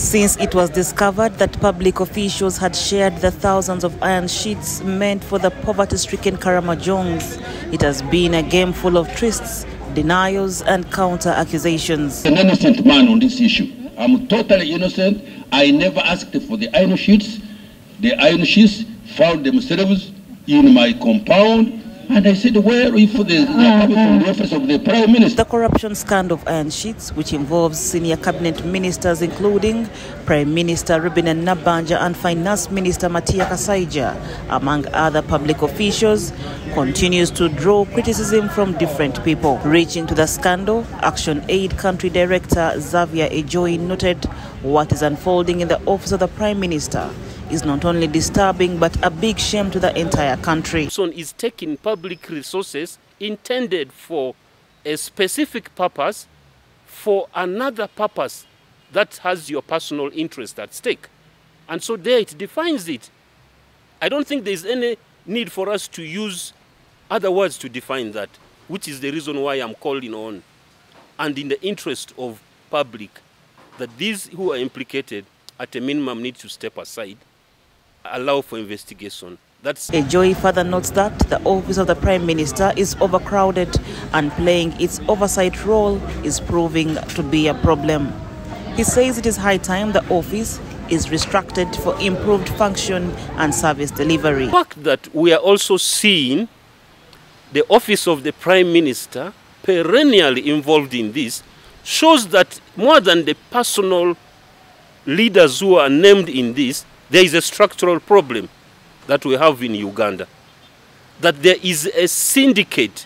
Since it was discovered that public officials had shared the thousands of iron sheets meant for the poverty-stricken Karamojongs, it has been a game full of twists, denials and counter-accusations. I'm an innocent man on this issue. I'm totally innocent. I never asked for the iron sheets. The iron sheets found themselves in my compound. And I said, where if they are coming from the office of the Prime Minister? The corruption scandal of iron sheets, which involves senior cabinet ministers including Prime Minister Reuben Nabbanja and Finance Minister Matia Kasaija, among other public officials, continues to draw criticism from different people. Reaching to the scandal, Action Aid Country Director Xavier Ejoy noted what is unfolding in the office of the Prime Minister is not only disturbing but a big shame to the entire country. Is taking public resources intended for a specific purpose for another purpose that has your personal interest at stake. And so there it defines it. I don't think there's any need for us to use other words to define that, which is the reason why I'm calling on, and in the interest of public, that these who are implicated at a minimum need to step aside, allow for investigation. Ejoy further notes that the office of the Prime Minister is overcrowded and playing its oversight role is proving to be a problem. He says it is high time the office is restructured for improved function and service delivery. The fact that we are also seeing the office of the Prime Minister perennially involved in this shows that more than the personal leaders who are named in this, there is a structural problem that we have in Uganda. That there is a syndicate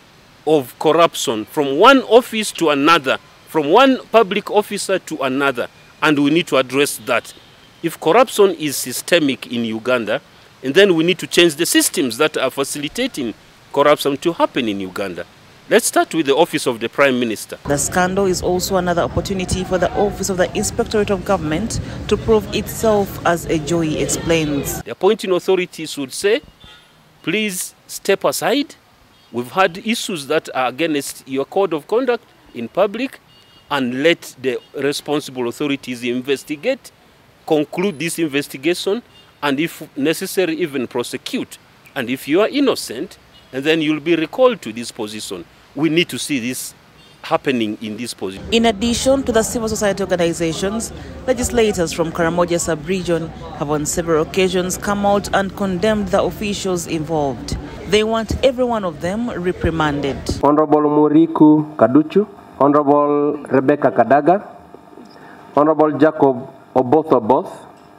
of corruption from one office to another, from one public officer to another, and we need to address that. If corruption is systemic in Uganda, and then we need to change the systems that are facilitating corruption to happen in Uganda. Let's start with the office of the Prime Minister. The scandal is also another opportunity for the office of the Inspectorate of Government to prove itself, as Ejoy explains. The appointing authorities would say, please step aside. We've had issues that are against your code of conduct in public, and let the responsible authorities investigate, conclude this investigation, and if necessary, even prosecute. And if you are innocent, and then you'll be recalled to this position. We need to see this happening in this position. In addition to the civil society organizations, legislators from Karamoja sub-region have on several occasions come out and condemned the officials involved. They want every one of them reprimanded. Honorable Muriku Kaduchu, Honorable Rebecca Kadaga, Honorable Jacob Oboth,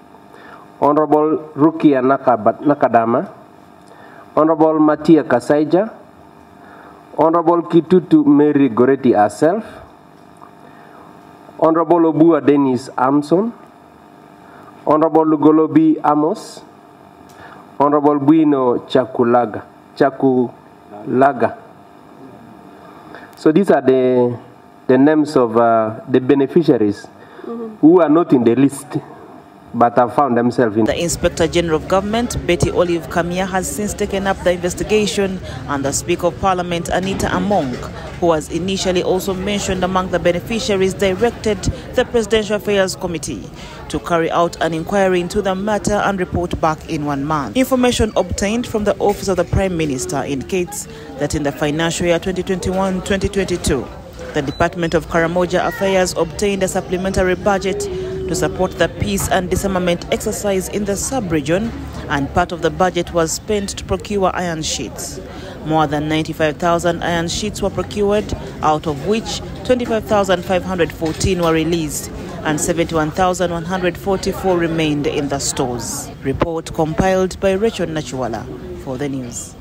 Honorable Rukia Nakadama, Honorable Matia Kasaija, Honorable Kitutu Mary Goretti herself, Honorable Obua Dennis Amson, Honorable Lugolobi Amos, Honorable Buino Chakulaga. So these are the names of the beneficiaries who are not in the list, but have found themselves in. The Inspector General of Government, Betty Olive Kamia, has since taken up the investigation, and the Speaker of Parliament, Anita Among, who was initially also mentioned among the beneficiaries, directed the Presidential Affairs Committee to carry out an inquiry into the matter and report back in 1 month. Information obtained from the Office of the Prime Minister indicates that in the financial year 2021-2022, the Department of Karamoja Affairs obtained a supplementary budget to support the peace and disarmament exercise in the sub-region, and part of the budget was spent to procure iron sheets. More than 95,000 iron sheets were procured, out of which 25,514 were released and 71,144 remained in the stores. Report compiled by Rachel Nachuala for the news.